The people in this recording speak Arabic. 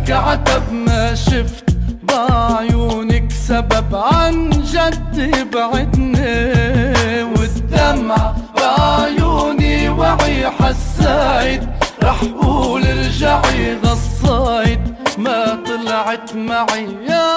لك عتب ما شفت بعيونك سبب عن جد يبعدني، والدمع بعيوني وعي حسايد رح قول رجعي غصايد ما طلعت معي يا